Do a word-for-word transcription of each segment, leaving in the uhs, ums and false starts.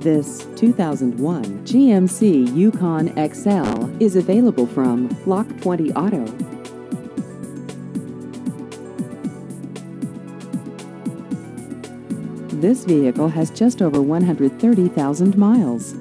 This two thousand one G M C Yukon X L is available from Lock twenty Auto. This vehicle has just over one hundred thirty thousand miles.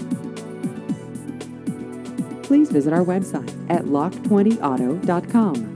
Please visit our website at lock twenty auto dot com.